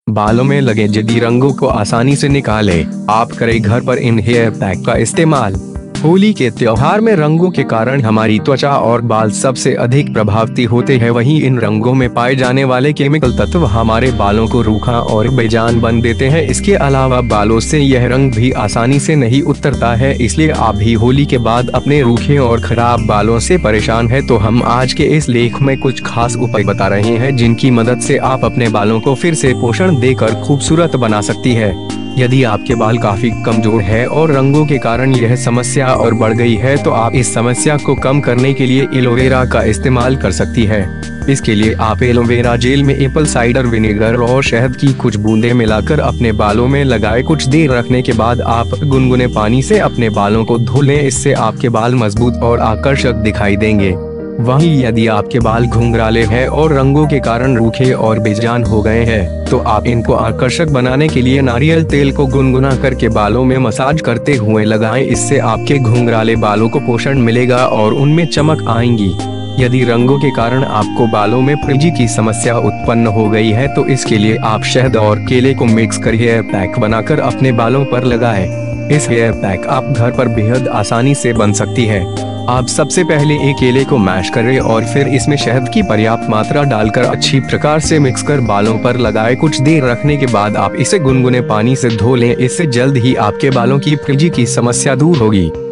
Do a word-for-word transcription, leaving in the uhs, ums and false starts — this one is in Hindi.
बालों में लगे जदी रंगों को आसानी से निकालें। आप करें घर पर इन हेयर पैक का इस्तेमाल। होली के त्योहार में रंगों के कारण हमारी त्वचा और बाल सबसे अधिक प्रभावित होते हैं। वहीं इन रंगों में पाए जाने वाले केमिकल तत्व हमारे बालों को रूखा और बेजान बन देते हैं। इसके अलावा बालों से यह रंग भी आसानी से नहीं उतरता है। इसलिए आप भी होली के बाद अपने रूखे और खराब बालों से परेशान है तो हम आज के इस लेख में कुछ खास उपाय बता रहे हैं जिनकी मदद से आप अपने बालों को फिर से पोषण देकर खूबसूरत बना सकती है। यदि आपके बाल काफी कमजोर है और रंगों के कारण यह समस्या और बढ़ गई है तो आप इस समस्या को कम करने के लिए एलोवेरा का इस्तेमाल कर सकती है। इसके लिए आप एलोवेरा जेल में एप्पल साइडर विनेगर और शहद की कुछ बूंदें मिलाकर अपने बालों में लगाए। कुछ देर रखने के बाद आप गुनगुने पानी से अपने बालों को धो लें। इससे आपके बाल मजबूत और आकर्षक दिखाई देंगे। वहीं यदि आपके बाल घुंघराले हैं और रंगों के कारण रूखे और बेजान हो गए हैं तो आप इनको आकर्षक बनाने के लिए नारियल तेल को गुनगुना करके बालों में मसाज करते हुए लगाएं। इससे आपके घुंघराले बालों को पोषण मिलेगा और उनमें चमक आएंगी। यदि रंगों के कारण आपको बालों में फ्रिजी की समस्या उत्पन्न हो गई है तो इसके लिए आप शहद और केले को मिक्स कर हेयर पैक बनाकर अपने बालों पर लगाएं। इस हेयर पैक आप घर पर बेहद आसानी से बन सकती है। आप सबसे पहले एक केले को मैश करें और फिर इसमें शहद की पर्याप्त मात्रा डालकर अच्छी प्रकार से मिक्स कर बालों पर लगाएं। कुछ देर रखने के बाद आप इसे गुनगुने पानी से धो लें। इससे जल्द ही आपके बालों की फ्रिजी की समस्या दूर होगी।